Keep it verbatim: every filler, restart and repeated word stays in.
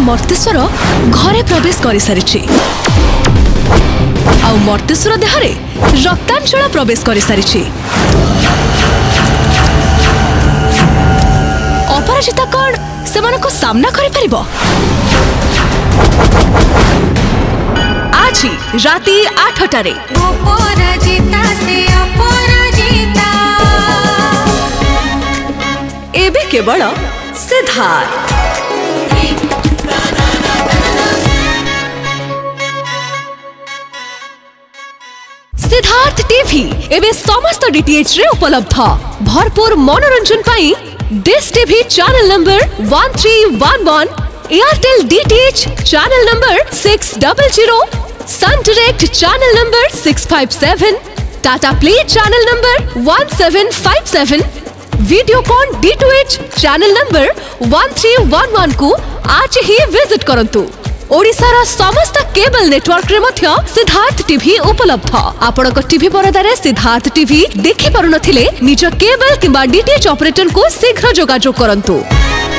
मर्तेश्वर घरे प्रवेश कर सारी आउ मर्तेश्वर देहरे रक्तांचल प्रवेश कर सारी। अपराजिता कौन से सामना कर पारिबो? आज राति आठटारे एबे केवल सिद्धार्थ। सिद्धार्थ टीवी एबे समस्त डीटीएच रे उपलब्ध। भरपूर मनोरंजन पाई Dish TV channel number one three one one, Airtel DTH channel number six double zero, Sun Direct channel number six five seven, Tata Play channel number one seven five seven, Videocon D two H channel number one three one one को आज ही visit करंतु। ओडिशार समस्त cable network रे मध्य Siddharth TV उपलब्ध। आपण को TV परदारे Siddharth TV देखि पारु नथिले निज केबल किंबा डीटीएच ऑपरेटर को शीघ्र जोगाजोग करंतु।